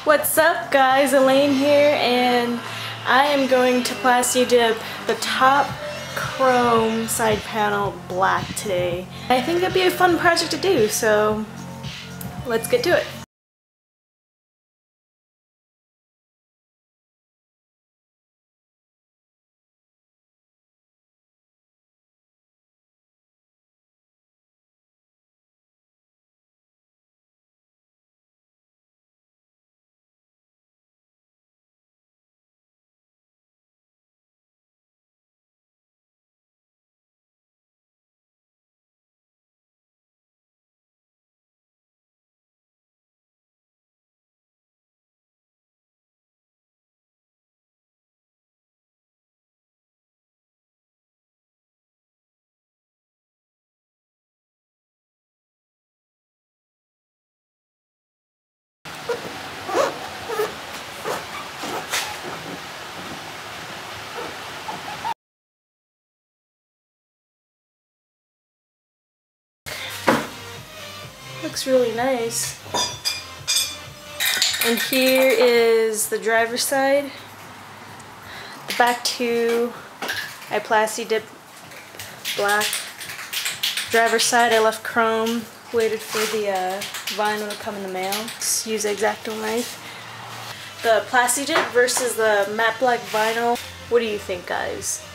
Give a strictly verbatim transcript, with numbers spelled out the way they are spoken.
What's up guys, Elaine here, and I am going to Plasti dip the top chrome side panel black today. I think that'd be a fun project to do, so let's get to it. Looks really nice. And here is the driver's side. The back two, I Plasti dip black. Driver's side, I left chrome. Waited for the uh, vinyl to come in the mail. Just use an X-Acto knife. The Plasti dip versus the matte black vinyl. What do you think, guys?